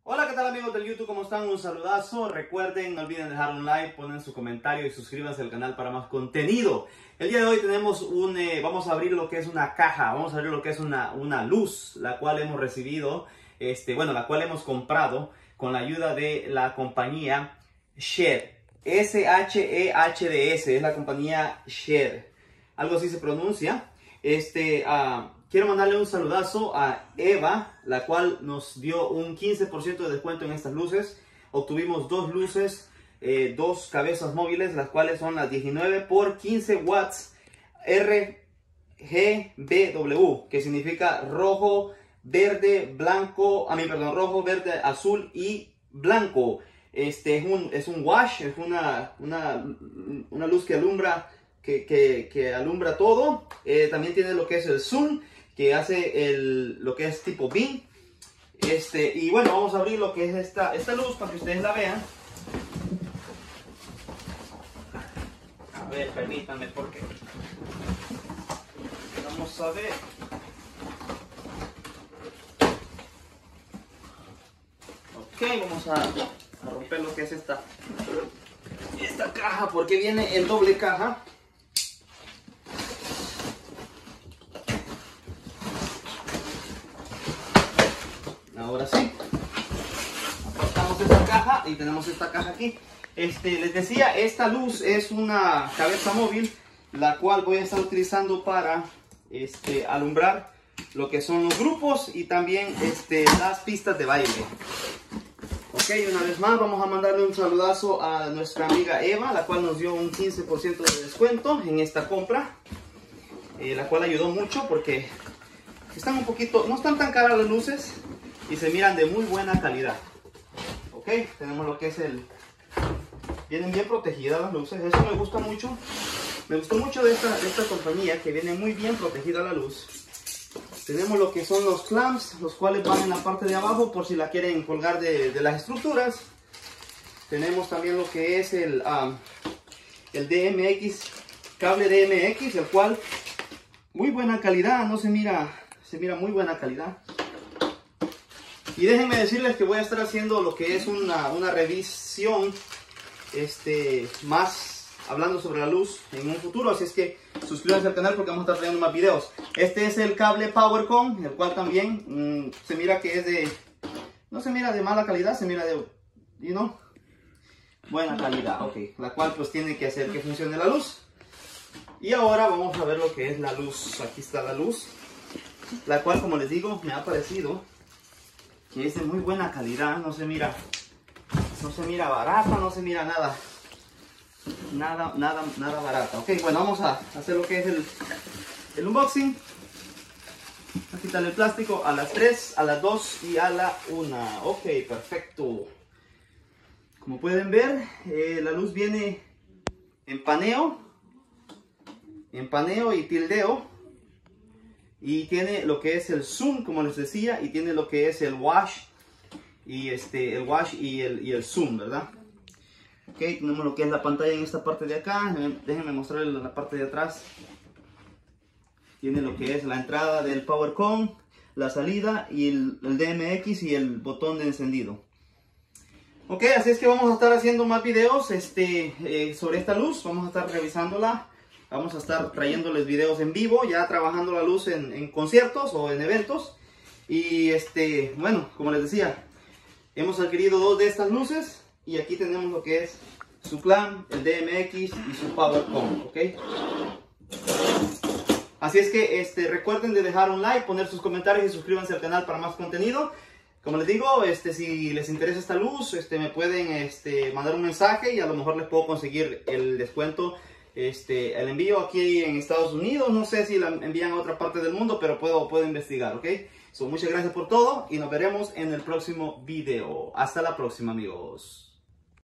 Hola, ¿qué tal amigos del YouTube? ¿Cómo están? Un saludazo. Recuerden, no olviden dejar un like, ponen su comentario y suscríbanse al canal para más contenido. El día de hoy tenemos vamos a abrir lo que es una caja, vamos a abrir lo que es una luz, la cual hemos recibido, la cual hemos comprado con la ayuda de la compañía Shed. S-H-E-H-D-S, es la compañía Shed. Algo así se pronuncia. Quiero mandarle un saludazo a Eva, la cual nos dio un 15% de descuento en estas luces. Obtuvimos dos luces, dos cabezas móviles, las cuales son las 19 por 15 watts RGBW, que significa rojo, verde, blanco, rojo, verde, azul y blanco. Es un wash, es una luz que alumbra, que alumbra todo. También tiene lo que es el zoom, que hace lo que es tipo beam. Y bueno, vamos a abrir lo que es esta luz para que ustedes la vean. A ver, permítanme porque vamos a ver. Ok, vamos a romper lo que es esta caja, porque viene en doble caja. Ahora sí, apartamos esta caja y tenemos esta caja aquí. Les decía, esta luz es una cabeza móvil, la cual voy a estar utilizando para alumbrar lo que son los grupos y también las pistas de baile. Ok, una vez más vamos a mandarle un saludazo a nuestra amiga Eva, la cual nos dio un 15% de descuento en esta compra, la cual ayudó mucho porque están no están tan caras las luces y se miran de muy buena calidad. Ok, tenemos lo que es vienen bien protegidas las luces, eso me gusta mucho. Me gustó mucho de esta compañía, que viene muy bien protegida la luz. Tenemos lo que son los clamps, los cuales van en la parte de abajo por si la quieren colgar de las estructuras. Tenemos también lo que es el DMX, cable DMX, el cual muy buena calidad, no se mira muy buena calidad. Y déjenme decirles que voy a estar haciendo lo que es una revisión más hablando sobre la luz en un futuro, así es que suscríbanse al canal porque vamos a estar trayendo más videos. Este es el cable PowerCon, el cual también se mira que es no se mira de mala calidad, se mira de, buena calidad, ok, la cual pues tiene que hacer que funcione la luz. Y ahora vamos a ver lo que es la luz. Aquí está la luz, la cual, como les digo, me ha parecido que es de muy buena calidad, no se mira barata, no se mira nada barata. Ok, bueno, vamos a hacer lo que es el unboxing. A quitarle el plástico a las 3, a las 2 y a la 1. Ok, perfecto. Como pueden ver, la luz viene en paneo y tildeo. Y tiene lo que es el zoom, como les decía, y tiene lo que es el wash y el zoom, ¿verdad? Ok, tenemos lo que es la pantalla en esta parte de acá. Déjenme mostrarles la parte de atrás. Tiene lo que es la entrada del PowerCon, la salida y el DMX y el botón de encendido. Ok, así es que vamos a estar haciendo más videos sobre esta luz. Vamos a estar revisándola. Vamos a estar trayéndoles videos en vivo, ya trabajando la luz en conciertos o en eventos. Y bueno, como les decía, hemos adquirido dos de estas luces. Y aquí tenemos lo que es su clamp, el DMX y su PowerCon, ¿ok? Así es que recuerden de dejar un like, poner sus comentarios y suscríbanse al canal para más contenido. Como les digo, si les interesa esta luz, me pueden mandar un mensaje y a lo mejor les puedo conseguir el descuento. El envío aquí en Estados Unidos, no sé si la envían a otra parte del mundo, pero puedo investigar, ¿ok? Muchas gracias por todo y nos veremos en el próximo video. Hasta la próxima, amigos.